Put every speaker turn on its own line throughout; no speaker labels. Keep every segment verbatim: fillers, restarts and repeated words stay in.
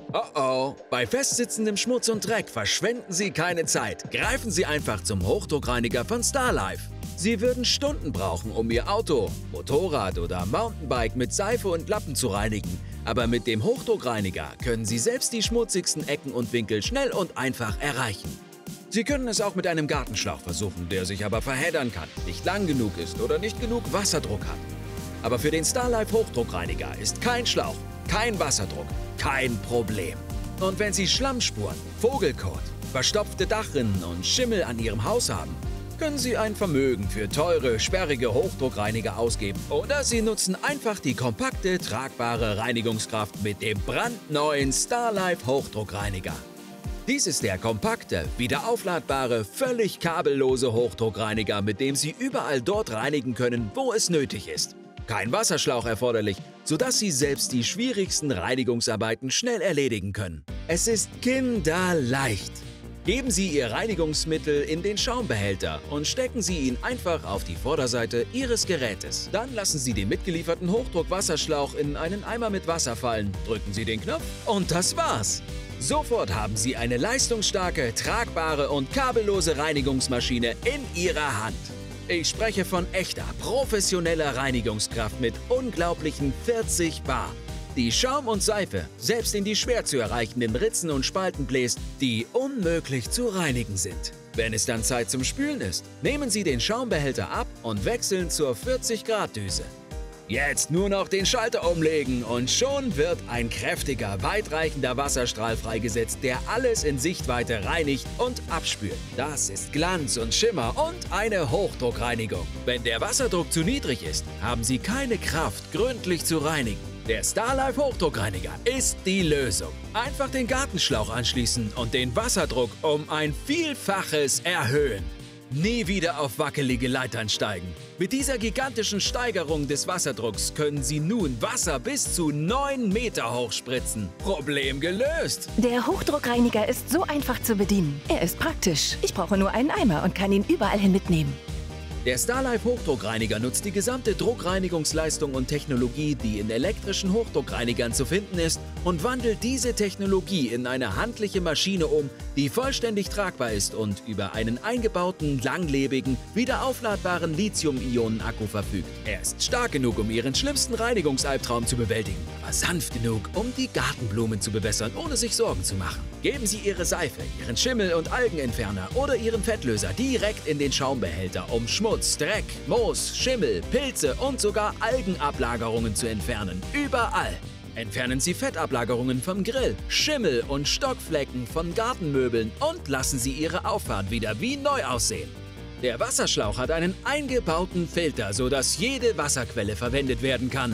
Oh oh, bei festsitzendem Schmutz und Dreck verschwenden Sie keine Zeit. Greifen Sie einfach zum Hochdruckreiniger von Starlife. Sie würden Stunden brauchen, um Ihr Auto, Motorrad oder Mountainbike mit Seife und Lappen zu reinigen. Aber mit dem Hochdruckreiniger können Sie selbst die schmutzigsten Ecken und Winkel schnell und einfach erreichen. Sie können es auch mit einem Gartenschlauch versuchen, der sich aber verheddern kann, nicht lang genug ist oder nicht genug Wasserdruck hat. Aber für den Starlife Hochdruckreiniger ist kein Schlauch, kein Wasserdruck, kein Problem. Und wenn Sie Schlammspuren, Vogelkot, verstopfte Dachrinnen und Schimmel an Ihrem Haus haben, können Sie ein Vermögen für teure, sperrige Hochdruckreiniger ausgeben. Oder Sie nutzen einfach die kompakte, tragbare Reinigungskraft mit dem brandneuen Starlife Hochdruckreiniger. Dies ist der kompakte, wiederaufladbare, völlig kabellose Hochdruckreiniger, mit dem Sie überall dort reinigen können, wo es nötig ist. Kein Wasserschlauch erforderlich, sodass Sie selbst die schwierigsten Reinigungsarbeiten schnell erledigen können. Es ist kinderleicht. Geben Sie Ihr Reinigungsmittel in den Schaumbehälter und stecken Sie ihn einfach auf die Vorderseite Ihres Gerätes. Dann lassen Sie den mitgelieferten Hochdruckwasserschlauch in einen Eimer mit Wasser fallen, drücken Sie den Knopf und das war's. Sofort haben Sie eine leistungsstarke, tragbare und kabellose Reinigungsmaschine in Ihrer Hand. Ich spreche von echter, professioneller Reinigungskraft mit unglaublichen vierzig Bar, die Schaum und Seife selbst in die schwer zu erreichenden Ritzen und Spalten bläst, die unmöglich zu reinigen sind. Wenn es dann Zeit zum Spülen ist, nehmen Sie den Schaumbehälter ab und wechseln zur vierzig Grad Düse. Jetzt nur noch den Schalter umlegen und schon wird ein kräftiger, weitreichender Wasserstrahl freigesetzt, der alles in Sichtweite reinigt und abspült. Das ist Glanz und Schimmer und eine Hochdruckreinigung. Wenn der Wasserdruck zu niedrig ist, haben Sie keine Kraft, gründlich zu reinigen. Der Starlife Hochdruckreiniger ist die Lösung. Einfach den Gartenschlauch anschließen und den Wasserdruck um ein Vielfaches erhöhen. Nie wieder auf wackelige Leitern steigen. Mit dieser gigantischen Steigerung des Wasserdrucks können Sie nun Wasser bis zu neun Meter hoch spritzen. Problem gelöst!
Der Hochdruckreiniger ist so einfach zu bedienen. Er ist praktisch. Ich brauche nur einen Eimer und kann ihn überall hin mitnehmen.
Der Starlife Hochdruckreiniger nutzt die gesamte Druckreinigungsleistung und Technologie, die in elektrischen Hochdruckreinigern zu finden ist, und wandelt diese Technologie in eine handliche Maschine um, die vollständig tragbar ist und über einen eingebauten, langlebigen, wiederaufladbaren Lithium-Ionen-Akku verfügt. Er ist stark genug, um Ihren schlimmsten Reinigungsalbtraum zu bewältigen, aber sanft genug, um die Gartenblumen zu bewässern, ohne sich Sorgen zu machen. Geben Sie Ihre Seife, Ihren Schimmel- und Algenentferner oder Ihren Fettlöser direkt in den Schaumbehälter, um Schmutz, Dreck, Moos, Schimmel, Pilze und sogar Algenablagerungen zu entfernen. Überall. Entfernen Sie Fettablagerungen vom Grill, Schimmel und Stockflecken von Gartenmöbeln und lassen Sie Ihre Auffahrt wieder wie neu aussehen. Der Wasserschlauch hat einen eingebauten Filter, sodass jede Wasserquelle verwendet werden kann.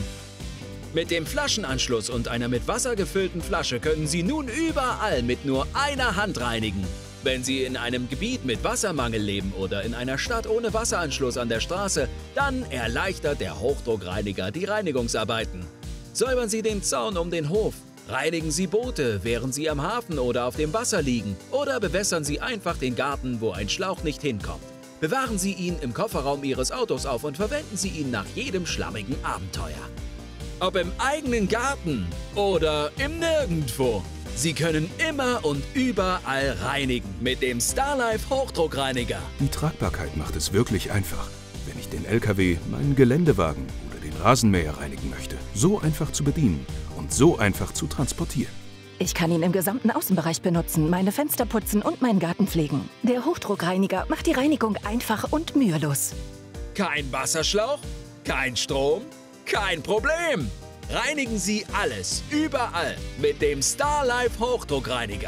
Mit dem Flaschenanschluss und einer mit Wasser gefüllten Flasche können Sie nun überall mit nur einer Hand reinigen. Wenn Sie in einem Gebiet mit Wassermangel leben oder in einer Stadt ohne Wasseranschluss an der Straße, dann erleichtert der Hochdruckreiniger die Reinigungsarbeiten. Säubern Sie den Zaun um den Hof, reinigen Sie Boote, während sie am Hafen oder auf dem Wasser liegen, oder bewässern Sie einfach den Garten, wo ein Schlauch nicht hinkommt. Bewahren Sie ihn im Kofferraum Ihres Autos auf und verwenden Sie ihn nach jedem schlammigen Abenteuer. Ob im eigenen Garten oder im Nirgendwo. Sie können immer und überall reinigen mit dem Starlife Hochdruckreiniger.
Die Tragbarkeit macht es wirklich einfach. Wenn ich den L K W, meinen Geländewagen oder den Rasenmäher reinigen möchte, so einfach zu bedienen und so einfach zu transportieren.
Ich kann ihn im gesamten Außenbereich benutzen, meine Fenster putzen und meinen Garten pflegen. Der Hochdruckreiniger macht die Reinigung einfach und mühelos.
Kein Wasserschlauch, kein Strom, kein Problem. Reinigen Sie alles, überall mit dem Starlife Hochdruckreiniger.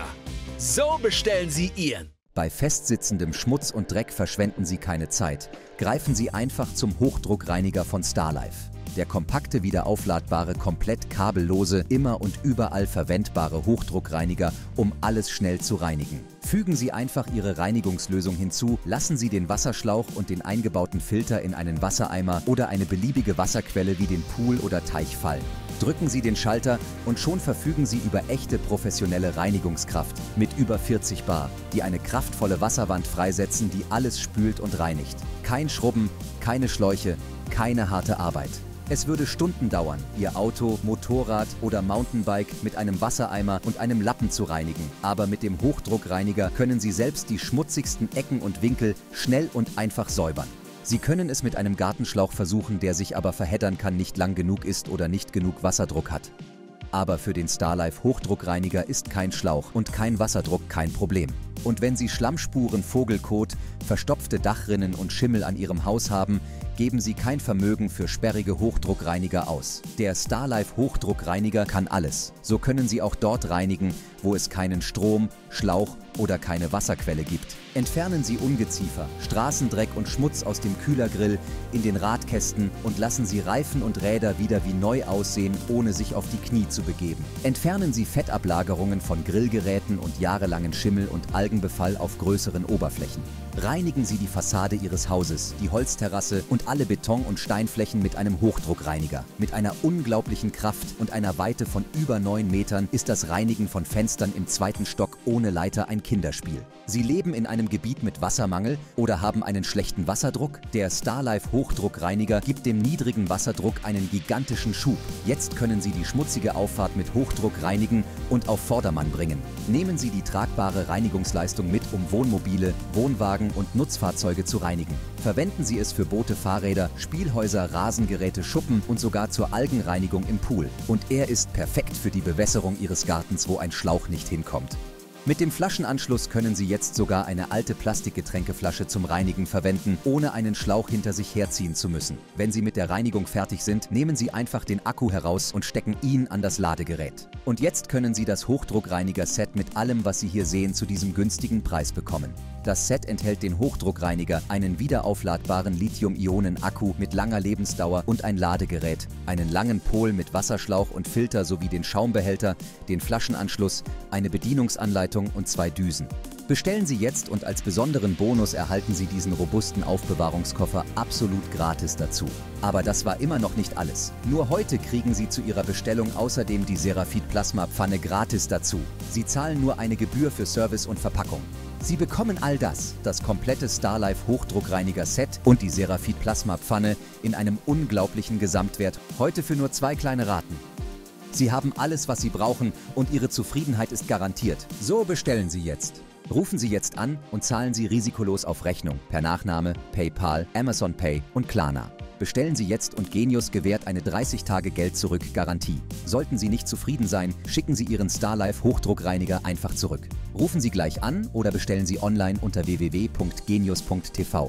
So bestellen Sie Ihren.
Bei festsitzendem Schmutz und Dreck verschwenden Sie keine Zeit. Greifen Sie einfach zum Hochdruckreiniger von Starlife. Der kompakte, wiederaufladbare, komplett kabellose, immer und überall verwendbare Hochdruckreiniger, um alles schnell zu reinigen. Fügen Sie einfach Ihre Reinigungslösung hinzu, lassen Sie den Wasserschlauch und den eingebauten Filter in einen Wassereimer oder eine beliebige Wasserquelle wie den Pool oder Teich fallen. Drücken Sie den Schalter und schon verfügen Sie über echte professionelle Reinigungskraft mit über vierzig Bar, die eine kraftvolle Wasserwand freisetzen, die alles spült und reinigt. Kein Schrubben, keine Schläuche, keine harte Arbeit. Es würde Stunden dauern, Ihr Auto, Motorrad oder Mountainbike mit einem Wassereimer und einem Lappen zu reinigen. Aber mit dem Hochdruckreiniger können Sie selbst die schmutzigsten Ecken und Winkel schnell und einfach säubern. Sie können es mit einem Gartenschlauch versuchen, der sich aber verheddern kann, nicht lang genug ist oder nicht genug Wasserdruck hat. Aber für den Starlife Hochdruckreiniger ist kein Schlauch und kein Wasserdruck kein Problem. Und wenn Sie Schlammspuren, Vogelkot, verstopfte Dachrinnen und Schimmel an Ihrem Haus haben, geben Sie kein Vermögen für sperrige Hochdruckreiniger aus. Der Starlife Hochdruckreiniger kann alles. So können Sie auch dort reinigen, wo es keinen Strom, Schlauch oder keine Wasserquelle gibt. Entfernen Sie Ungeziefer, Straßendreck und Schmutz aus dem Kühlergrill, in den Radkästen und lassen Sie Reifen und Räder wieder wie neu aussehen, ohne sich auf die Knie zu begeben. Entfernen Sie Fettablagerungen von Grillgeräten und jahrelangen Schimmel und Algenbefall auf größeren Oberflächen. Reinigen Sie die Fassade Ihres Hauses, die Holzterrasse und alle Beton- und Steinflächen mit einem Hochdruckreiniger. Mit einer unglaublichen Kraft und einer Weite von über neun Metern ist das Reinigen von Fenstern im zweiten Stock ohne Leiter ein Kinderspiel. Sie leben in einem Gebiet mit Wassermangel oder haben einen schlechten Wasserdruck? Der Starlife Hochdruckreiniger gibt dem niedrigen Wasserdruck einen gigantischen Schub. Jetzt können Sie die schmutzige Auffahrt mit Hochdruck reinigen und auf Vordermann bringen. Nehmen Sie die tragbare Reinigungsleistung mit, um Wohnmobile, Wohnwagen und Nutzfahrzeuge zu reinigen. Verwenden Sie es für Boote, Fahrräder, Spielhäuser, Rasengeräte, Schuppen und sogar zur Algenreinigung im Pool. Und er ist perfekt für die Bewässerung Ihres Gartens, wo ein Schlauch nicht hinkommt. Mit dem Flaschenanschluss können Sie jetzt sogar eine alte Plastikgetränkeflasche zum Reinigen verwenden, ohne einen Schlauch hinter sich herziehen zu müssen. Wenn Sie mit der Reinigung fertig sind, nehmen Sie einfach den Akku heraus und stecken ihn an das Ladegerät. Und jetzt können Sie das Hochdruckreiniger-Set mit allem, was Sie hier sehen, zu diesem günstigen Preis bekommen. Das Set enthält den Hochdruckreiniger, einen wiederaufladbaren Lithium-Ionen-Akku mit langer Lebensdauer und ein Ladegerät, einen langen Pol mit Wasserschlauch und Filter sowie den Schaumbehälter, den Flaschenanschluss, eine Bedienungsanleitung und zwei Düsen. Bestellen Sie jetzt und als besonderen Bonus erhalten Sie diesen robusten Aufbewahrungskoffer absolut gratis dazu. Aber das war immer noch nicht alles. Nur heute kriegen Sie zu Ihrer Bestellung außerdem die Seraphit Plasma Pfanne gratis dazu. Sie zahlen nur eine Gebühr für Service und Verpackung. Sie bekommen all das, das komplette Starlife Hochdruckreiniger-Set und die Seraphit Plasma Pfanne in einem unglaublichen Gesamtwert, heute für nur zwei kleine Raten. Sie haben alles, was Sie brauchen und Ihre Zufriedenheit ist garantiert. So bestellen Sie jetzt. Rufen Sie jetzt an und zahlen Sie risikolos auf Rechnung, per Nachname, PayPal, Amazon Pay und Klarna. Bestellen Sie jetzt und Genius gewährt eine dreißig Tage Geld-Zurück-Garantie. Sollten Sie nicht zufrieden sein, schicken Sie Ihren Starlife Hochdruckreiniger einfach zurück. Rufen Sie gleich an oder bestellen Sie online unter w w w punkt genius punkt t v.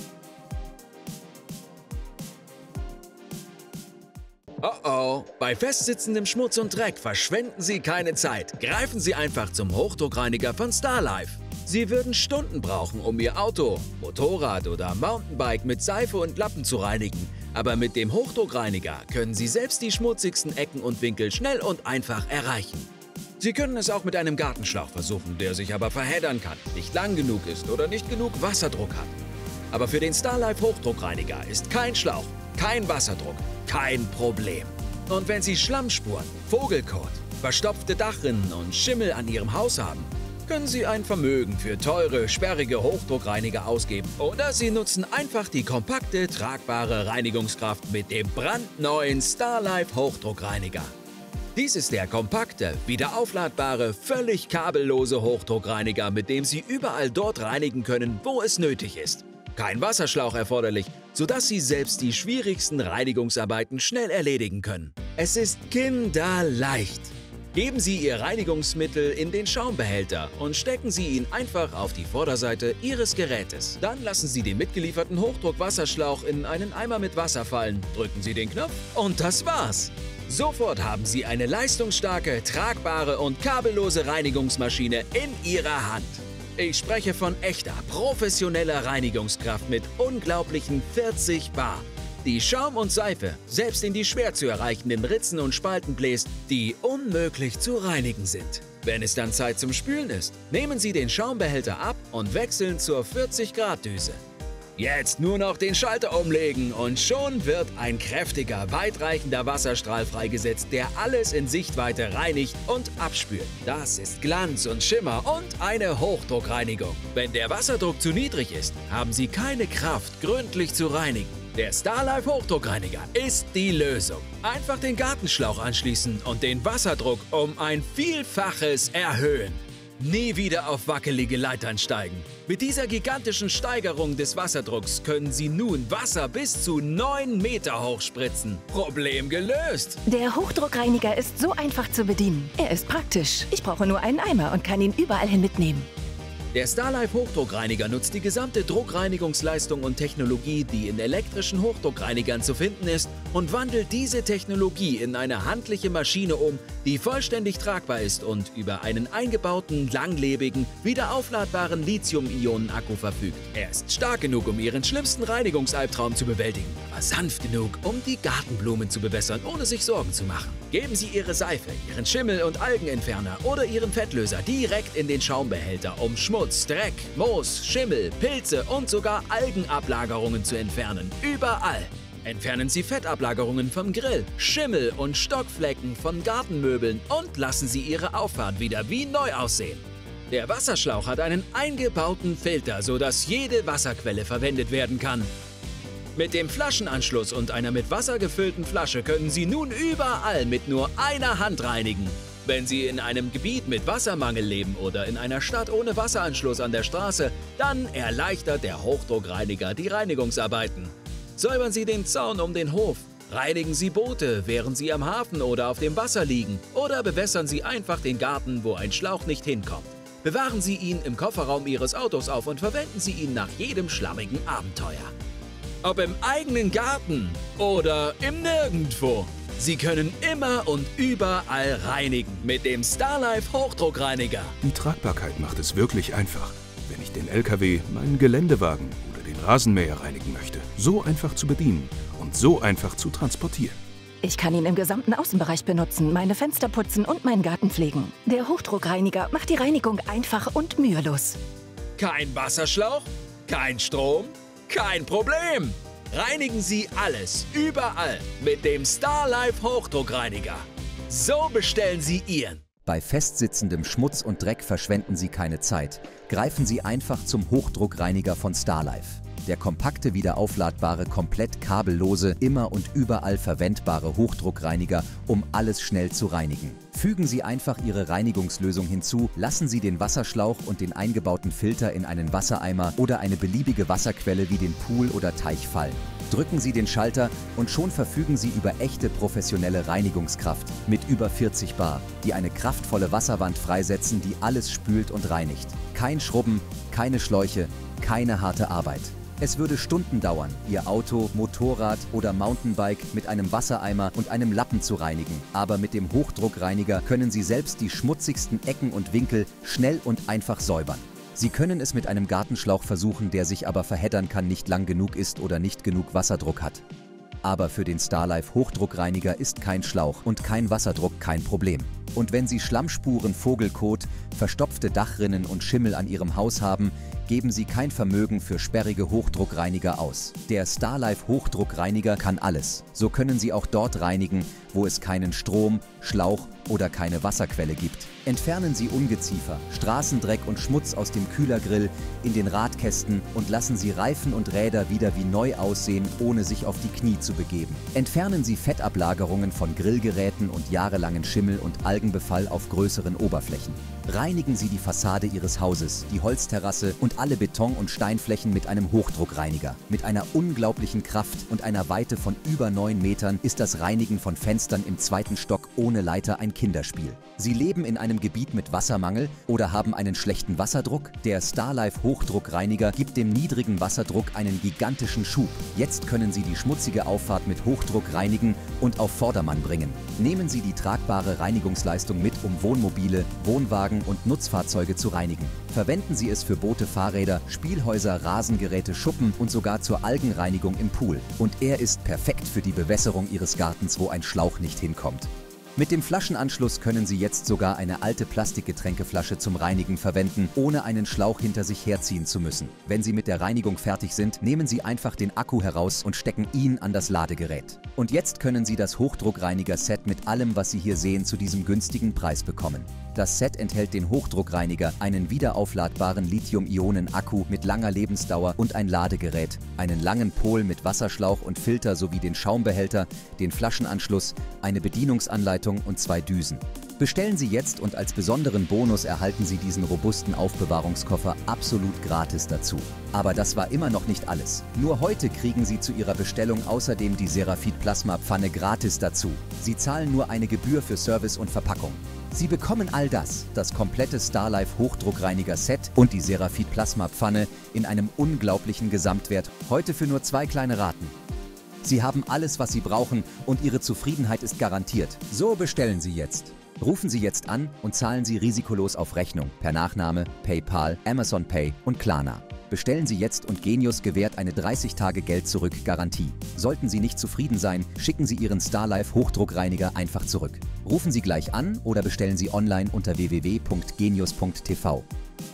Oh oh, bei festsitzendem Schmutz und Dreck verschwenden Sie keine Zeit. Greifen Sie einfach zum Hochdruckreiniger von Starlife. Sie würden Stunden brauchen, um Ihr Auto, Motorrad oder Mountainbike mit Seife und Lappen zu reinigen. Aber mit dem Hochdruckreiniger können Sie selbst die schmutzigsten Ecken und Winkel schnell und einfach erreichen. Sie können es auch mit einem Gartenschlauch versuchen, der sich aber verheddern kann, nicht lang genug ist oder nicht genug Wasserdruck hat. Aber für den Starlife Hochdruckreiniger ist kein Schlauch, kein Wasserdruck, kein Problem. Und wenn Sie Schlammspuren, Vogelkot, verstopfte Dachrinnen und Schimmel an Ihrem Haus haben, können Sie ein Vermögen für teure, sperrige Hochdruckreiniger ausgeben. Oder Sie nutzen einfach die kompakte, tragbare Reinigungskraft mit dem brandneuen Starlife Hochdruckreiniger. Dies ist der kompakte, wiederaufladbare, völlig kabellose Hochdruckreiniger, mit dem Sie überall dort reinigen können, wo es nötig ist. Kein Wasserschlauch erforderlich, sodass Sie selbst die schwierigsten Reinigungsarbeiten schnell erledigen können. Es ist kinderleicht. Geben Sie Ihr Reinigungsmittel in den Schaumbehälter und stecken Sie ihn einfach auf die Vorderseite Ihres Gerätes. Dann lassen Sie den mitgelieferten Hochdruckwasserschlauch in einen Eimer mit Wasser fallen, drücken Sie den Knopf und das war's. Sofort haben Sie eine leistungsstarke, tragbare und kabellose Reinigungsmaschine in Ihrer Hand. Ich spreche von echter, professioneller Reinigungskraft mit unglaublichen vierzig Bar, die Schaum und Seife selbst in die schwer zu erreichenden Ritzen und Spalten bläst, die unmöglich zu reinigen sind. Wenn es dann Zeit zum Spülen ist, nehmen Sie den Schaumbehälter ab und wechseln zur vierzig Grad Düse. Jetzt nur noch den Schalter umlegen und schon wird ein kräftiger, weitreichender Wasserstrahl freigesetzt, der alles in Sichtweite reinigt und abspült. Das ist Glanz und Schimmer und eine Hochdruckreinigung. Wenn der Wasserdruck zu niedrig ist, haben Sie keine Kraft, gründlich zu reinigen. Der Starlife Hochdruckreiniger ist die Lösung. Einfach den Gartenschlauch anschließen und den Wasserdruck um ein Vielfaches erhöhen. Nie wieder auf wackelige Leitern steigen. Mit dieser gigantischen Steigerung des Wasserdrucks können Sie nun Wasser bis zu neun Meter hoch spritzen. Problem gelöst!
Der Hochdruckreiniger ist so einfach zu bedienen. Er ist praktisch. Ich brauche nur einen Eimer und kann ihn überall hin mitnehmen.
Der Starlife Hochdruckreiniger nutzt die gesamte Druckreinigungsleistung und Technologie, die in elektrischen Hochdruckreinigern zu finden ist, und wandelt diese Technologie in eine handliche Maschine um, die vollständig tragbar ist und über einen eingebauten, langlebigen, wiederaufladbaren Lithium-Ionen-Akku verfügt. Er ist stark genug, um Ihren schlimmsten Reinigungsalbtraum zu bewältigen, aber sanft genug, um die Gartenblumen zu bewässern, ohne sich Sorgen zu machen. Geben Sie Ihre Seife, Ihren Schimmel- und Algenentferner oder Ihren Fettlöser direkt in den Schaumbehälter, um Schmutz, Dreck, Moos, Schimmel, Pilze und sogar Algenablagerungen zu entfernen. Überall. Entfernen Sie Fettablagerungen vom Grill, Schimmel und Stockflecken von Gartenmöbeln und lassen Sie Ihre Auffahrt wieder wie neu aussehen. Der Wasserschlauch hat einen eingebauten Filter, sodass jede Wasserquelle verwendet werden kann. Mit dem Flaschenanschluss und einer mit Wasser gefüllten Flasche können Sie nun überall mit nur einer Hand reinigen. Wenn Sie in einem Gebiet mit Wassermangel leben oder in einer Stadt ohne Wasseranschluss an der Straße, dann erleichtert der Hochdruckreiniger die Reinigungsarbeiten. Säubern Sie den Zaun um den Hof, reinigen Sie Boote, während sie am Hafen oder auf dem Wasser liegen, oder bewässern Sie einfach den Garten, wo ein Schlauch nicht hinkommt. Bewahren Sie ihn im Kofferraum Ihres Autos auf und verwenden Sie ihn nach jedem schlammigen Abenteuer. Ob im eigenen Garten oder im Nirgendwo. Sie können immer und überall reinigen mit dem Starlife Hochdruckreiniger.
Die Tragbarkeit macht es wirklich einfach, wenn ich den L K W, meinen Geländewagen oder den Rasenmäher reinigen möchte. So einfach zu bedienen und so einfach zu transportieren.
Ich kann ihn im gesamten Außenbereich benutzen, meine Fenster putzen und meinen Garten pflegen. Der Hochdruckreiniger macht die Reinigung einfach und mühelos.
Kein Wasserschlauch, kein Strom, kein Problem. Reinigen Sie alles, überall mit dem Starlife Hochdruckreiniger. So bestellen Sie Ihren.
Bei festsitzendem Schmutz und Dreck verschwenden Sie keine Zeit. Greifen Sie einfach zum Hochdruckreiniger von Starlife. Der kompakte, wiederaufladbare, komplett kabellose, immer und überall verwendbare Hochdruckreiniger, um alles schnell zu reinigen. Fügen Sie einfach Ihre Reinigungslösung hinzu, lassen Sie den Wasserschlauch und den eingebauten Filter in einen Wassereimer oder eine beliebige Wasserquelle wie den Pool oder Teich fallen. Drücken Sie den Schalter und schon verfügen Sie über echte professionelle Reinigungskraft mit über vierzig Bar, die eine kraftvolle Wasserwand freisetzen, die alles spült und reinigt. Kein Schrubben, keine Schläuche, keine harte Arbeit. Es würde Stunden dauern, Ihr Auto, Motorrad oder Mountainbike mit einem Wassereimer und einem Lappen zu reinigen. Aber mit dem Hochdruckreiniger können Sie selbst die schmutzigsten Ecken und Winkel schnell und einfach säubern. Sie können es mit einem Gartenschlauch versuchen, der sich aber verheddern kann, nicht lang genug ist oder nicht genug Wasserdruck hat. Aber für den Starlife Hochdruckreiniger ist kein Schlauch und kein Wasserdruck kein Problem. Und wenn Sie Schlammspuren, Vogelkot, verstopfte Dachrinnen und Schimmel an Ihrem Haus haben, geben Sie kein Vermögen für sperrige Hochdruckreiniger aus. Der Starlife Hochdruckreiniger kann alles. So können Sie auch dort reinigen, wo es keinen Strom, Schlauch oder keine Wasserquelle gibt. Entfernen Sie Ungeziefer, Straßendreck und Schmutz aus dem Kühlergrill, in den Radkästen und lassen Sie Reifen und Räder wieder wie neu aussehen, ohne sich auf die Knie zu begeben. Entfernen Sie Fettablagerungen von Grillgeräten und jahrelangen Schimmel und Algenbefall auf größeren Oberflächen. Reinigen Sie die Fassade Ihres Hauses, die Holzterrasse und alle Beton- und Steinflächen mit einem Hochdruckreiniger. Mit einer unglaublichen Kraft und einer Weite von über neun Metern ist das Reinigen von Fenstern im zweiten Stock ohne Leiter ein Kinderspiel. Sie leben in einem Gebiet mit Wassermangel oder haben einen schlechten Wasserdruck? Der Starlife Hochdruckreiniger gibt dem niedrigen Wasserdruck einen gigantischen Schub. Jetzt können Sie die schmutzige Auffahrt mit Hochdruck reinigen und auf Vordermann bringen. Nehmen Sie die tragbare Reinigungsleistung mit, um Wohnmobile, Wohnwagen und Nutzfahrzeuge zu reinigen. Verwenden Sie es für Boote, Fahrräder, Spielhäuser, Rasengeräte, Schuppen und sogar zur Algenreinigung im Pool. Und er ist perfekt für die Bewässerung Ihres Gartens, wo ein Schlauch nicht hinkommt. Mit dem Flaschenanschluss können Sie jetzt sogar eine alte Plastikgetränkeflasche zum Reinigen verwenden, ohne einen Schlauch hinter sich herziehen zu müssen. Wenn Sie mit der Reinigung fertig sind, nehmen Sie einfach den Akku heraus und stecken ihn an das Ladegerät. Und jetzt können Sie das Hochdruckreiniger-Set mit allem, was Sie hier sehen, zu diesem günstigen Preis bekommen. Das Set enthält den Hochdruckreiniger, einen wiederaufladbaren Lithium-Ionen-Akku mit langer Lebensdauer und ein Ladegerät, einen langen Pol mit Wasserschlauch und Filter sowie den Schaumbehälter, den Flaschenanschluss, eine Bedienungsanleitung und zwei Düsen. Bestellen Sie jetzt und als besonderen Bonus erhalten Sie diesen robusten Aufbewahrungskoffer absolut gratis dazu. Aber das war immer noch nicht alles. Nur heute kriegen Sie zu Ihrer Bestellung außerdem die Serafit Plasma Pfanne gratis dazu. Sie zahlen nur eine Gebühr für Service und Verpackung. Sie bekommen all das, das komplette Starlife Hochdruckreiniger-Set und die Serafit Plasma Pfanne in einem unglaublichen Gesamtwert, heute für nur zwei kleine Raten. Sie haben alles, was Sie brauchen und Ihre Zufriedenheit ist garantiert. So bestellen Sie jetzt. Rufen Sie jetzt an und zahlen Sie risikolos auf Rechnung, per Nachname, PayPal, Amazon Pay und Klarna. Bestellen Sie jetzt und Genius gewährt eine dreißig Tage Geld-Zurück-Garantie. Sollten Sie nicht zufrieden sein, schicken Sie Ihren Starlife Hochdruckreiniger einfach zurück. Rufen Sie gleich an oder bestellen Sie online unter w w w punkt genius punkt t v.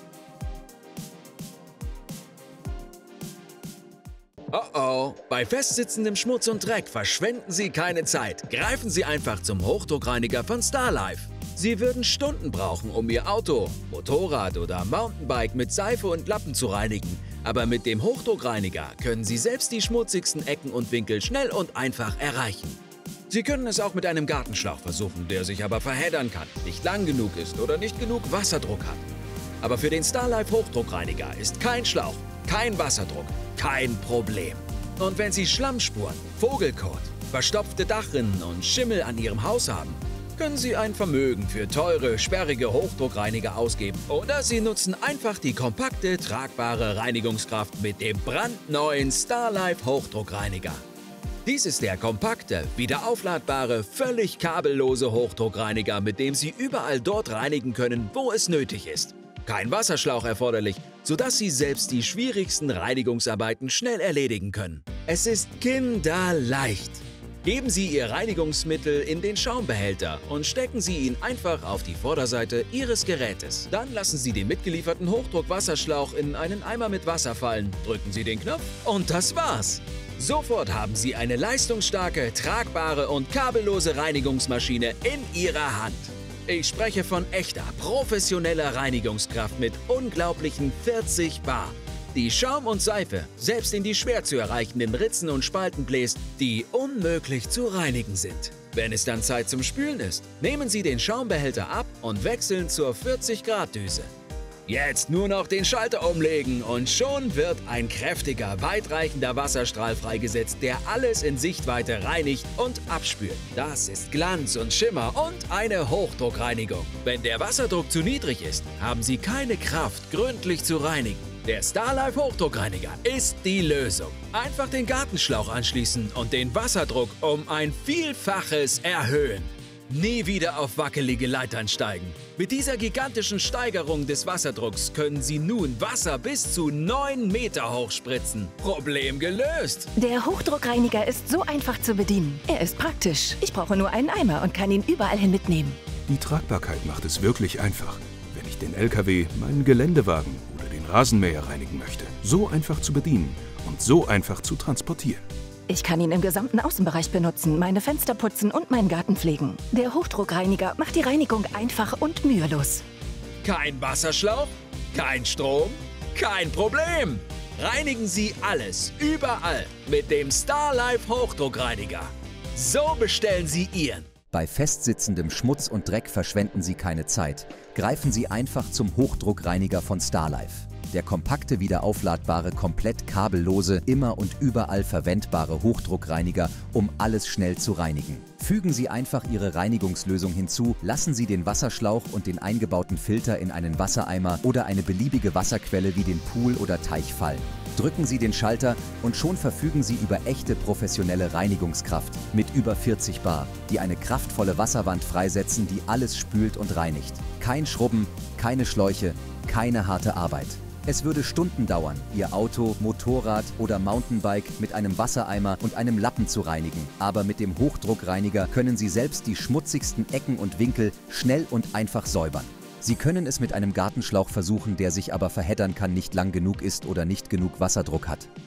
Oh oh, bei festsitzendem Schmutz und Dreck verschwenden Sie keine Zeit. Greifen Sie einfach zum Hochdruckreiniger von Starlife. Sie würden Stunden brauchen, um Ihr Auto, Motorrad oder Mountainbike mit Seife und Lappen zu reinigen. Aber mit dem Hochdruckreiniger können Sie selbst die schmutzigsten Ecken und Winkel schnell und einfach erreichen. Sie können es auch mit einem Gartenschlauch versuchen, der sich aber verheddern kann, nicht lang genug ist oder nicht genug Wasserdruck hat. Aber für den Starlife Hochdruckreiniger ist kein Schlauch, kein Wasserdruck, kein Problem. Und wenn Sie Schlammspuren, Vogelkot, verstopfte Dachrinnen und Schimmel an Ihrem Haus haben, können Sie ein Vermögen für teure, sperrige Hochdruckreiniger ausgeben. Oder Sie nutzen einfach die kompakte, tragbare Reinigungskraft mit dem brandneuen Starlife Hochdruckreiniger. Dies ist der kompakte, wiederaufladbare, völlig kabellose Hochdruckreiniger, mit dem Sie überall dort reinigen können, wo es nötig ist. Kein Wasserschlauch erforderlich, sodass Sie selbst die schwierigsten Reinigungsarbeiten schnell erledigen können. Es ist kinderleicht. Geben Sie Ihr Reinigungsmittel in den Schaumbehälter und stecken Sie ihn einfach auf die Vorderseite Ihres Gerätes. Dann lassen Sie den mitgelieferten Hochdruckwasserschlauch in einen Eimer mit Wasser fallen, drücken Sie den Knopf und das war's. Sofort haben Sie eine leistungsstarke, tragbare und kabellose Reinigungsmaschine in Ihrer Hand. Ich spreche von echter, professioneller Reinigungskraft mit unglaublichen vierzig Bar. Die Schaum und Seife selbst in die schwer zu erreichenden Ritzen und Spalten bläst, die unmöglich zu reinigen sind. Wenn es dann Zeit zum Spülen ist, nehmen Sie den Schaumbehälter ab und wechseln zur vierzig Grad Düse. Jetzt nur noch den Schalter umlegen und schon wird ein kräftiger, weitreichender Wasserstrahl freigesetzt, der alles in Sichtweite reinigt und abspült. Das ist Glanz und Schimmer und eine Hochdruckreinigung. Wenn der Wasserdruck zu niedrig ist, haben Sie keine Kraft, gründlich zu reinigen. Der Starlife Hochdruckreiniger ist die Lösung. Einfach den Gartenschlauch anschließen und den Wasserdruck um ein Vielfaches erhöhen. Nie wieder auf wackelige Leitern steigen. Mit dieser gigantischen Steigerung des Wasserdrucks können Sie nun Wasser bis zu neun Meter hoch spritzen. Problem gelöst!
Der Hochdruckreiniger ist so einfach zu bedienen. Er ist praktisch. Ich brauche nur einen Eimer und kann ihn überall hin mitnehmen.
Die Tragbarkeit macht es wirklich einfach. Wenn ich den L K W, meinen Geländewagen oder den Rasenmäher reinigen möchte, so einfach zu bedienen und so einfach zu transportieren.
Ich kann ihn im gesamten Außenbereich benutzen, meine Fenster putzen und meinen Garten pflegen. Der Hochdruckreiniger macht die Reinigung einfach und mühelos.
Kein Wasserschlauch, kein Strom, kein Problem! Reinigen Sie alles, überall mit dem Starlife Hochdruckreiniger. So bestellen Sie Ihren.
Bei festsitzendem Schmutz und Dreck verschwenden Sie keine Zeit. Greifen Sie einfach zum Hochdruckreiniger von Starlife. Der kompakte, wiederaufladbare, komplett kabellose, immer und überall verwendbare Hochdruckreiniger, um alles schnell zu reinigen. Fügen Sie einfach Ihre Reinigungslösung hinzu, lassen Sie den Wasserschlauch und den eingebauten Filter in einen Wassereimer oder eine beliebige Wasserquelle wie den Pool oder Teich fallen. Drücken Sie den Schalter und schon verfügen Sie über echte professionelle Reinigungskraft mit über vierzig Bar, die eine kraftvolle Wasserwand freisetzen, die alles spült und reinigt. Kein Schrubben, keine Schläuche, keine harte Arbeit. Es würde Stunden dauern, Ihr Auto, Motorrad oder Mountainbike mit einem Wassereimer und einem Lappen zu reinigen. Aber mit dem Hochdruckreiniger können Sie selbst die schmutzigsten Ecken und Winkel schnell und einfach säubern. Sie können es mit einem Gartenschlauch versuchen, der sich aber verheddern kann, nicht lang genug ist oder nicht genug Wasserdruck hat.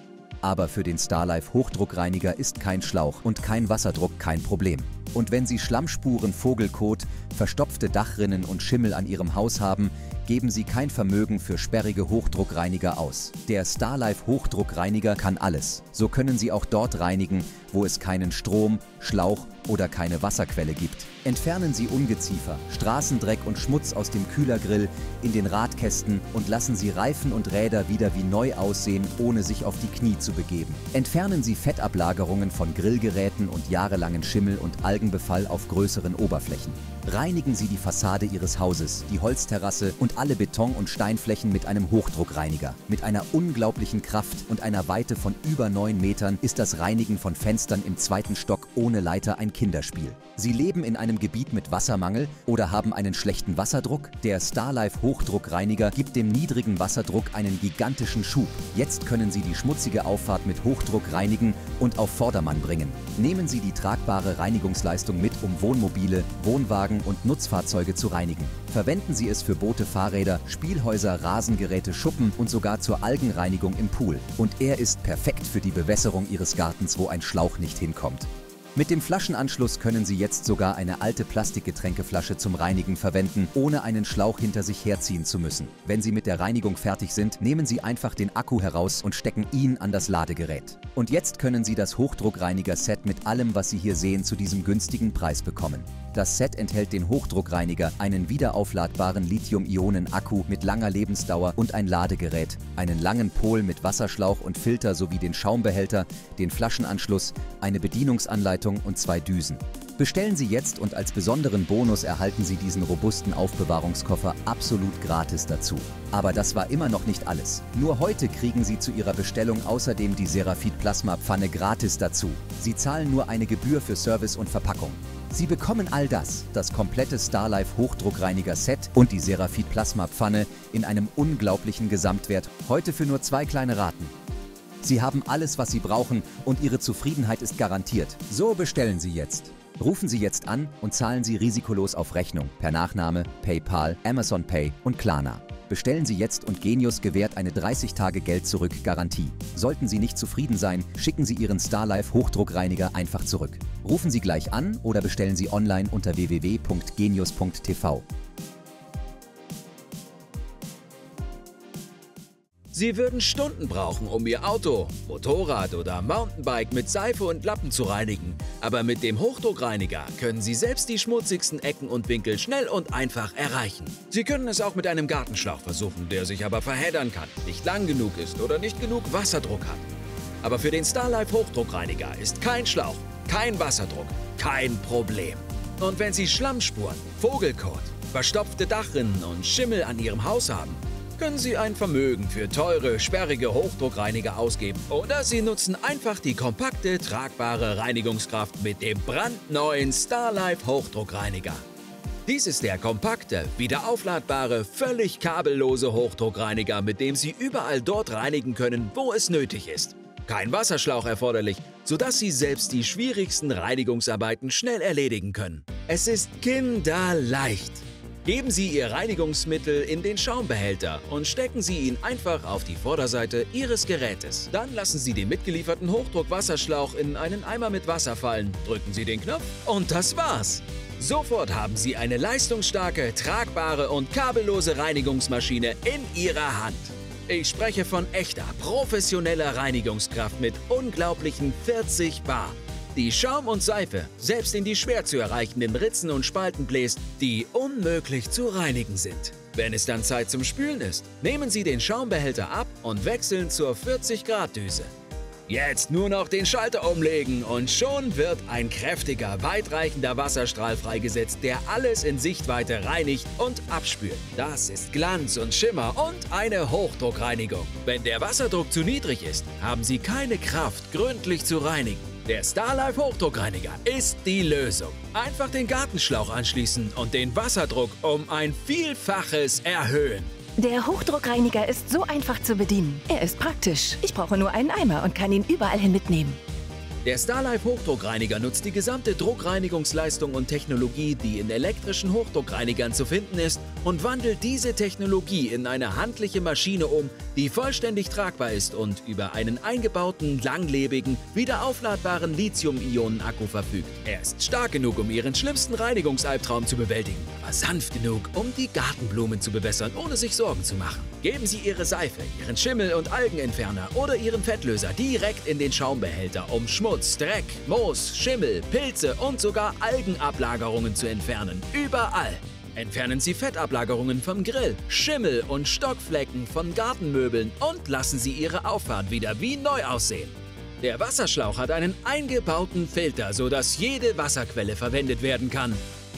Aber für den Starlife Hochdruckreiniger ist kein Schlauch und kein Wasserdruck kein Problem. Und wenn Sie Schlammspuren, Vogelkot, verstopfte Dachrinnen und Schimmel an Ihrem Haus haben, geben Sie kein Vermögen für sperrige Hochdruckreiniger aus. Der Starlife Hochdruckreiniger kann alles. So können Sie auch dort reinigen, wo es keinen Strom, Schlauch oder keine Wasserquelle gibt. Entfernen Sie Ungeziefer, Straßendreck und Schmutz aus dem Kühlergrill, in den Radkästen und lassen Sie Reifen und Räder wieder wie neu aussehen, ohne sich auf die Knie zu begeben. Entfernen Sie Fettablagerungen von Grillgeräten und jahrelangen Schimmel und Algenbefall auf größeren Oberflächen. Reinigen Sie die Fassade Ihres Hauses, die Holzterrasse und alle Beton- und Steinflächen mit einem Hochdruckreiniger. Mit einer unglaublichen Kraft und einer Weite von über neun Metern ist das Reinigen von Fenstern im zweiten Stock ohne Leiter ein Kinderspiel. Sie leben in einem Gebiet mit Wassermangel oder haben einen schlechten Wasserdruck? Der Starlife Hochdruckreiniger gibt dem niedrigen Wasserdruck einen gigantischen Schub. Jetzt können Sie die schmutzige Auffahrt mit Hochdruck reinigen und auf Vordermann bringen. Nehmen Sie die tragbare Reinigungsleistung mit, um Wohnmobile, Wohnwagen und Nutzfahrzeuge zu reinigen. Verwenden Sie es für Boote, Fahrräder, Spielhäuser, Rasengeräte, Schuppen und sogar zur Algenreinigung im Pool. Und er ist perfekt für die Bewässerung Ihres Gartens, wo ein Schlauch nicht hinkommt. Mit dem Flaschenanschluss können Sie jetzt sogar eine alte Plastikgetränkeflasche zum Reinigen verwenden, ohne einen Schlauch hinter sich herziehen zu müssen. Wenn Sie mit der Reinigung fertig sind, nehmen Sie einfach den Akku heraus und stecken ihn an das Ladegerät. Und jetzt können Sie das Hochdruckreiniger-Set mit allem, was Sie hier sehen, zu diesem günstigen Preis bekommen. Das Set enthält den Hochdruckreiniger, einen wiederaufladbaren Lithium-Ionen-Akku mit langer Lebensdauer und ein Ladegerät, einen langen Pol mit Wasserschlauch und Filter sowie den Schaumbehälter, den Flaschenanschluss, eine Bedienungsanleitung und zwei Düsen. Bestellen Sie jetzt und als besonderen Bonus erhalten Sie diesen robusten Aufbewahrungskoffer absolut gratis dazu. Aber das war immer noch nicht alles. Nur heute kriegen Sie zu Ihrer Bestellung außerdem die Seraphit Plasma Pfanne gratis dazu. Sie zahlen nur eine Gebühr für Service und Verpackung. Sie bekommen all das, das komplette Starlife Hochdruckreiniger-Set und die Seraphit Plasma Pfanne in einem unglaublichen Gesamtwert, heute für nur zwei kleine Raten. Sie haben alles, was Sie brauchen und Ihre Zufriedenheit ist garantiert. So bestellen Sie jetzt. Rufen Sie jetzt an und zahlen Sie risikolos auf Rechnung, per Nachname, PayPal, Amazon Pay und Klarna. Bestellen Sie jetzt und Genius gewährt eine dreißig Tage Geld-Zurück-Garantie. Sollten Sie nicht zufrieden sein, schicken Sie Ihren Starlife Hochdruckreiniger einfach zurück. Rufen Sie gleich an oder bestellen Sie online unter w w w punkt genius punkt t v.
Sie würden Stunden brauchen, um Ihr Auto, Motorrad oder Mountainbike mit Seife und Lappen zu reinigen. Aber mit dem Hochdruckreiniger können Sie selbst die schmutzigsten Ecken und Winkel schnell und einfach erreichen. Sie können es auch mit einem Gartenschlauch versuchen, der sich aber verheddern kann, nicht lang genug ist oder nicht genug Wasserdruck hat. Aber für den Starlife Hochdruckreiniger ist kein Schlauch, kein Wasserdruck, kein Problem. Und wenn Sie Schlammspuren, Vogelkot, verstopfte Dachrinnen und Schimmel an Ihrem Haus haben, können Sie ein Vermögen für teure, sperrige Hochdruckreiniger ausgeben. Oder Sie nutzen einfach die kompakte, tragbare Reinigungskraft mit dem brandneuen Starlife Hochdruckreiniger. Dies ist der kompakte, wiederaufladbare, völlig kabellose Hochdruckreiniger, mit dem Sie überall dort reinigen können, wo es nötig ist. Kein Wasserschlauch erforderlich, sodass Sie selbst die schwierigsten Reinigungsarbeiten schnell erledigen können. Es ist kinderleicht. Geben Sie Ihr Reinigungsmittel in den Schaumbehälter und stecken Sie ihn einfach auf die Vorderseite Ihres Gerätes. Dann lassen Sie den mitgelieferten Hochdruckwasserschlauch in einen Eimer mit Wasser fallen, drücken Sie den Knopf und das war's. Sofort haben Sie eine leistungsstarke, tragbare und kabellose Reinigungsmaschine in Ihrer Hand. Ich spreche von echter, professioneller Reinigungskraft mit unglaublichen vierzig Bar. Die Schaum und Seife selbst in die schwer zu erreichenden Ritzen und Spalten bläst, die unmöglich zu reinigen sind. Wenn es dann Zeit zum Spülen ist, nehmen Sie den Schaumbehälter ab und wechseln zur vierzig Grad Düse. Jetzt nur noch den Schalter umlegen und schon wird ein kräftiger, weitreichender Wasserstrahl freigesetzt, der alles in Sichtweite reinigt und abspült. Das ist Glanz und Schimmer und eine Hochdruckreinigung. Wenn der Wasserdruck zu niedrig ist, haben Sie keine Kraft, gründlich zu reinigen. Der Starlife Hochdruckreiniger ist die Lösung. Einfach den Gartenschlauch anschließen und den Wasserdruck um ein Vielfaches erhöhen.
Der Hochdruckreiniger ist so einfach zu bedienen. Er ist praktisch. Ich brauche nur einen Eimer und kann ihn überall hin mitnehmen.
Der Starlife Hochdruckreiniger nutzt die gesamte Druckreinigungsleistung und Technologie, die in elektrischen Hochdruckreinigern zu finden ist, und wandelt diese Technologie in eine handliche Maschine um, die vollständig tragbar ist und über einen eingebauten, langlebigen, wiederaufladbaren Lithium-Ionen-Akku verfügt. Er ist stark genug, um Ihren schlimmsten Reinigungsalbtraum zu bewältigen, aber sanft genug, um die Gartenblumen zu bewässern, ohne sich Sorgen zu machen. Geben Sie Ihre Seife, Ihren Schimmel- und Algenentferner oder Ihren Fettlöser direkt in den Schaumbehälter, um Schmutz, Dreck, Moos, Schimmel, Pilze und sogar Algenablagerungen zu entfernen. Überall. Entfernen Sie Fettablagerungen vom Grill, Schimmel und Stockflecken von Gartenmöbeln und lassen Sie Ihre Auffahrt wieder wie neu aussehen. Der Wasserschlauch hat einen eingebauten Filter, sodass jede Wasserquelle verwendet werden kann.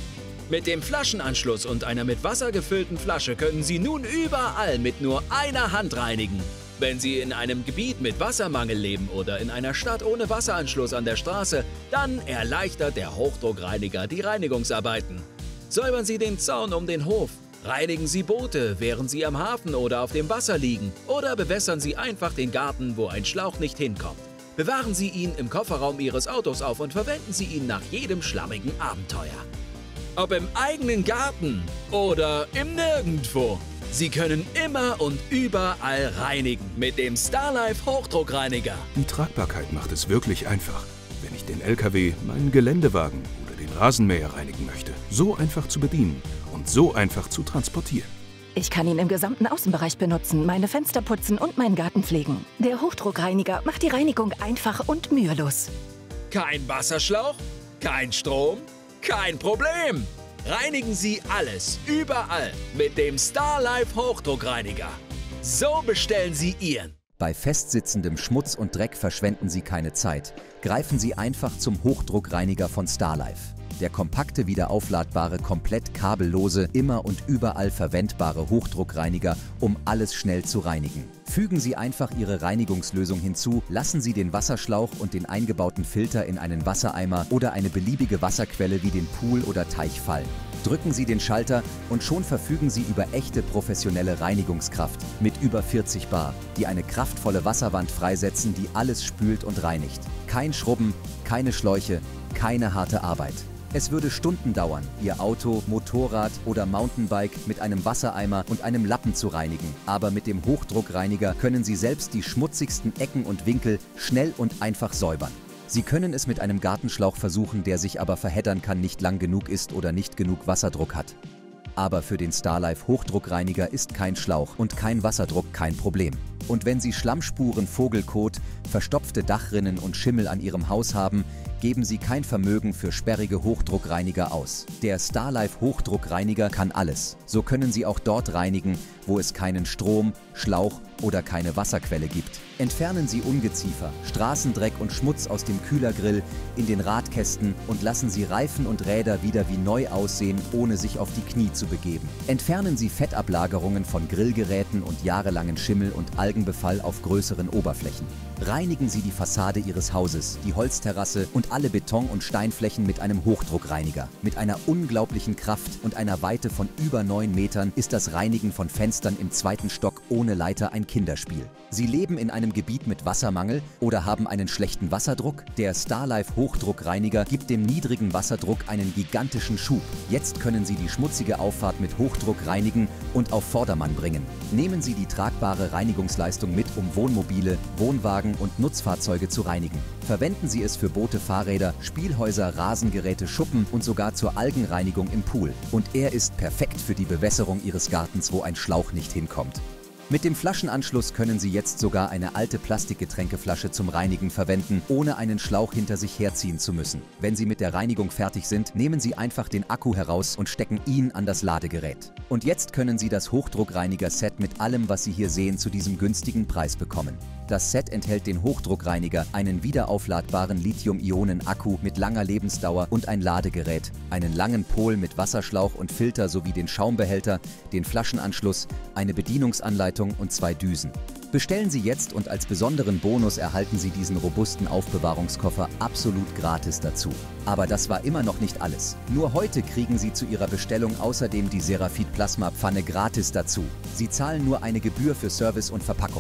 Mit dem Flaschenanschluss und einer mit Wasser gefüllten Flasche können Sie nun überall mit nur einer Hand reinigen. Wenn Sie in einem Gebiet mit Wassermangel leben oder in einer Stadt ohne Wasseranschluss an der Straße, dann erleichtert der Hochdruckreiniger die Reinigungsarbeiten. Säubern Sie den Zaun um den Hof, reinigen Sie Boote, während Sie am Hafen oder auf dem Wasser liegen, oder bewässern Sie einfach den Garten, wo ein Schlauch nicht hinkommt. Bewahren Sie ihn im Kofferraum Ihres Autos auf und verwenden Sie ihn nach jedem schlammigen Abenteuer. Ob im eigenen Garten oder im Nirgendwo. Sie können immer und überall reinigen mit dem Starlife Hochdruckreiniger.
Die Tragbarkeit macht es wirklich einfach, wenn ich den L K W, meinen Geländewagen oder den Rasenmäher reinigen möchte. So einfach zu bedienen und so einfach zu transportieren.
Ich kann ihn im gesamten Außenbereich benutzen, meine Fenster putzen und meinen Garten pflegen. Der Hochdruckreiniger macht die Reinigung einfach und mühelos.
Kein Wasserschlauch, kein Strom, kein Problem. Reinigen Sie alles, überall mit dem Starlife Hochdruckreiniger. So bestellen Sie Ihren.
Bei festsitzendem Schmutz und Dreck verschwenden Sie keine Zeit. Greifen Sie einfach zum Hochdruckreiniger von Starlife. Der kompakte, wiederaufladbare, komplett kabellose, immer und überall verwendbare Hochdruckreiniger, um alles schnell zu reinigen. Fügen Sie einfach Ihre Reinigungslösung hinzu, lassen Sie den Wasserschlauch und den eingebauten Filter in einen Wassereimer oder eine beliebige Wasserquelle wie den Pool oder Teich fallen. Drücken Sie den Schalter und schon verfügen Sie über echte professionelle Reinigungskraft mit über vierzig Bar, die eine kraftvolle Wasserwand freisetzen, die alles spült und reinigt. Kein Schrubben, keine Schläuche, keine harte Arbeit. Es würde Stunden dauern, Ihr Auto, Motorrad oder Mountainbike mit einem Wassereimer und einem Lappen zu reinigen. Aber mit dem Hochdruckreiniger können Sie selbst die schmutzigsten Ecken und Winkel schnell und einfach säubern. Sie können es mit einem Gartenschlauch versuchen, der sich aber verheddern kann, nicht lang genug ist oder nicht genug Wasserdruck hat. Aber für den Starlife Hochdruckreiniger ist kein Schlauch und kein Wasserdruck kein Problem. Und wenn Sie Schlammspuren, Vogelkot, verstopfte Dachrinnen und Schimmel an Ihrem Haus haben, geben Sie kein Vermögen für sperrige Hochdruckreiniger aus. Der Starlife Hochdruckreiniger kann alles. So können Sie auch dort reinigen, wo es keinen Strom, Schlauch oder keine Wasserquelle gibt. Entfernen Sie Ungeziefer, Straßendreck und Schmutz aus dem Kühlergrill, in den Radkästen und lassen Sie Reifen und Räder wieder wie neu aussehen, ohne sich auf die Knie zu begeben. Entfernen Sie Fettablagerungen von Grillgeräten und jahrelangen Schimmel und Algenbefall auf größeren Oberflächen. Reinigen Sie die Fassade Ihres Hauses, die Holzterrasse und alle Beton- und Steinflächen mit einem Hochdruckreiniger. Mit einer unglaublichen Kraft und einer Weite von über neun Metern ist das Reinigen von Fenstern im zweiten Stock ohne Leiter ein Kinderspiel. Sie leben in einem Gebiet mit Wassermangel oder haben einen schlechten Wasserdruck? Der Starlife Hochdruckreiniger gibt dem niedrigen Wasserdruck einen gigantischen Schub. Jetzt können Sie die schmutzige Auffahrt mit Hochdruck reinigen und auf Vordermann bringen. Nehmen Sie die tragbare Reinigungsleistung mit, um Wohnmobile, Wohnwagen und Nutzfahrzeuge zu reinigen. Verwenden Sie es für Boote, Fahrräder, Spielhäuser, Rasengeräte, Schuppen und sogar zur Algenreinigung im Pool. Und er ist perfekt für die Bewässerung Ihres Gartens, wo ein Schlauch nicht hinkommt. Mit dem Flaschenanschluss können Sie jetzt sogar eine alte Plastikgetränkeflasche zum Reinigen verwenden, ohne einen Schlauch hinter sich herziehen zu müssen. Wenn Sie mit der Reinigung fertig sind, nehmen Sie einfach den Akku heraus und stecken ihn an das Ladegerät. Und jetzt können Sie das Hochdruckreiniger-Set mit allem, was Sie hier sehen, zu diesem günstigen Preis bekommen. Das Set enthält den Hochdruckreiniger, einen wiederaufladbaren Lithium-Ionen-Akku mit langer Lebensdauer und ein Ladegerät, einen langen Pol mit Wasserschlauch und Filter sowie den Schaumbehälter, den Flaschenanschluss, eine Bedienungsanleitung und zwei Düsen. Bestellen Sie jetzt und als besonderen Bonus erhalten Sie diesen robusten Aufbewahrungskoffer absolut gratis dazu. Aber das war immer noch nicht alles. Nur heute kriegen Sie zu Ihrer Bestellung außerdem die Seraphit Plasma Pfanne gratis dazu. Sie zahlen nur eine Gebühr für Service und Verpackung.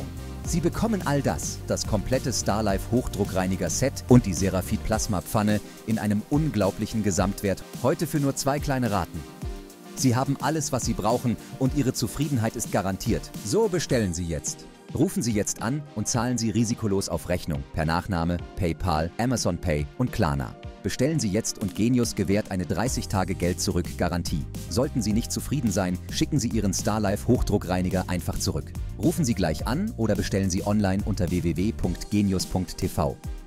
Sie bekommen all das, das komplette Starlife Hochdruckreiniger-Set und die Serafit Plasma-Pfanne in einem unglaublichen Gesamtwert, heute für nur zwei kleine Raten. Sie haben alles, was Sie brauchen und Ihre Zufriedenheit ist garantiert. So bestellen Sie jetzt. Rufen Sie jetzt an und zahlen Sie risikolos auf Rechnung, per Nachname, PayPal, Amazon Pay und Klarna. Bestellen Sie jetzt und Genius gewährt eine dreißig Tage Geld-Zurück-Garantie. Sollten Sie nicht zufrieden sein, schicken Sie Ihren Starlife Hochdruckreiniger einfach zurück. Rufen Sie gleich an oder bestellen Sie online unter w w w punkt genius punkt t v.